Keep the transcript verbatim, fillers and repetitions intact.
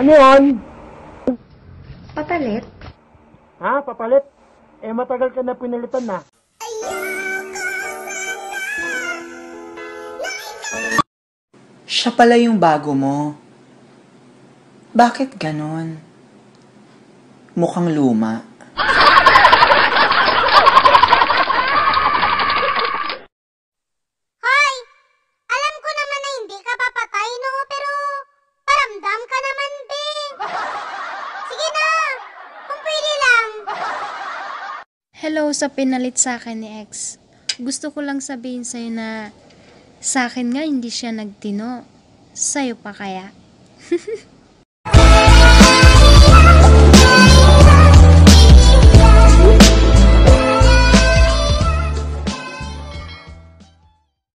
Ano yun? Papalit? Ha? Papalit? Eh, matagal ka na pinalitan na. Siya pala yung bago mo. Bakit ganon? Mukhang luma. Hoy! Alam ko naman na hindi ka papatay, no? Pero paramdam ka naman, be. Sige na! Kung pwede lang. Hello sa pinalit sa akin ni ex. Gusto ko lang sabihin sa'yo na sa akin nga hindi siya nagtino. Sa'yo pa kaya?